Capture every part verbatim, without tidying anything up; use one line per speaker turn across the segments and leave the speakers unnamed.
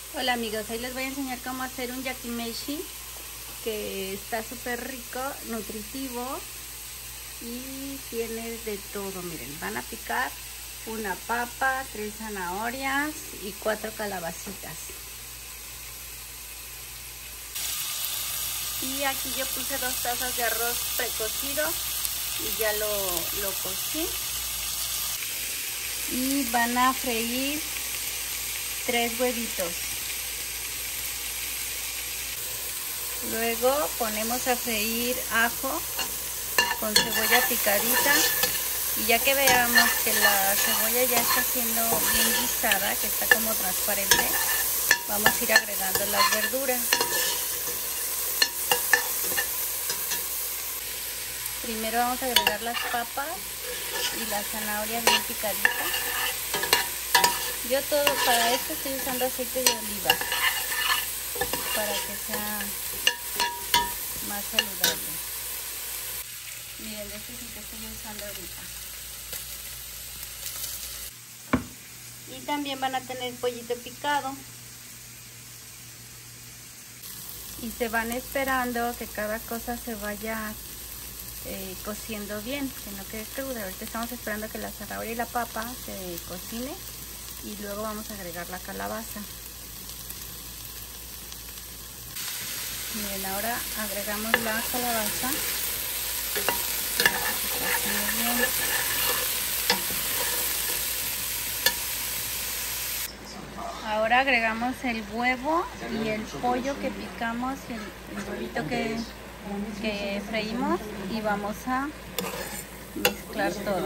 Hola amigos, hoy les voy a enseñar cómo hacer un yakimeshi que está súper rico, nutritivo y tiene de todo. Miren, van a picar una papa, tres zanahorias y cuatro calabacitas. Y aquí yo puse dos tazas de arroz precocido y ya lo, lo cocí. Y van a freír tres huevitos. Luego ponemos a freír ajo con cebolla picadita y ya que veamos que la cebolla ya está siendo bien guisada, que está como transparente, vamos a ir agregando las verduras. Primero vamos a agregar las papas y las zanahorias bien picaditas. Yo todo para esto estoy usando aceite de oliva para que sea más saludable. Miren, este es el que estoy usando ahorita. Y también van a tener pollito picado. Y se van esperando que cada cosa se vaya eh, cociendo bien, que no quede cruda. Ahorita estamos esperando que la zanahoria y la papa se cocine y luego vamos a agregar la calabaza. Miren, ahora agregamos la calabaza. Ahora agregamos el huevo y el pollo que picamos, el, el huevito que, que freímos, y vamos a mezclar todo.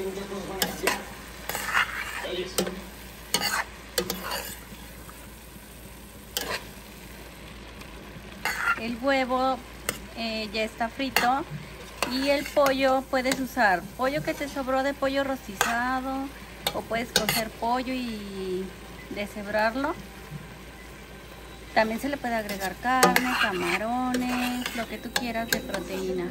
El huevo eh, ya está frito y el pollo puedes usar pollo que te sobró de pollo rostizado o puedes cocer pollo y deshebrarlo. También se le puede agregar carne, camarones, lo que tú quieras de proteína.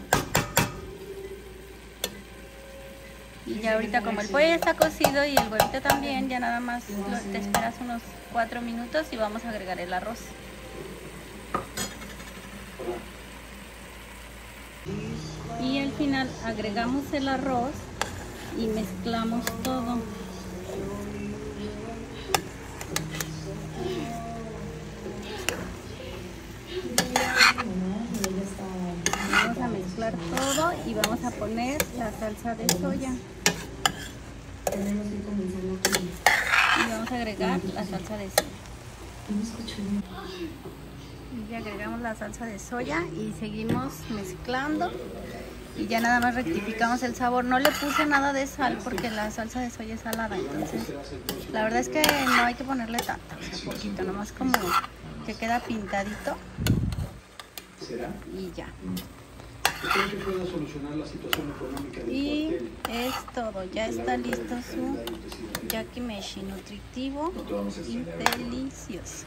Y ya ahorita como el pollo ya está cocido y el huevito también, ya nada más lo, te esperas unos cuatro minutos y vamos a agregar el arroz. Y al final agregamos el arroz y mezclamos todo. Vamos a mezclar todo y vamos a poner la salsa de soya. Y vamos a agregar la salsa de soya. Y ya agregamos la salsa de soya y seguimos mezclando. Y ya nada más rectificamos el sabor. No le puse nada de sal porque la salsa de soya es salada. Entonces, la verdad es que no hay que ponerle tanto, un poquito, nomás como que queda pintadito. Y ya. Y es todo, ya está listo su yakimeshi, nutritivo y delicioso.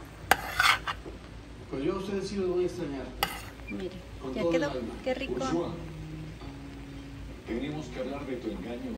Pues yo a ustedes sí los voy a extrañar.
Mire, ya quedó, qué rico.
Tenemos que hablar de tu engaño.